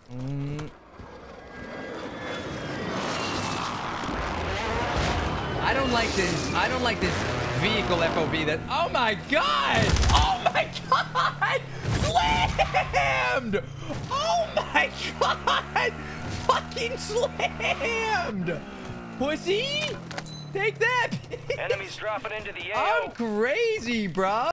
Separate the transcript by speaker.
Speaker 1: I don't like this. I don't like this vehicle FOV that. Oh my god! Oh my god! Slammed! Oh my god! Fucking slammed! Pussy! Take that!
Speaker 2: Enemies dropping into the AO.
Speaker 1: I'm crazy, bro.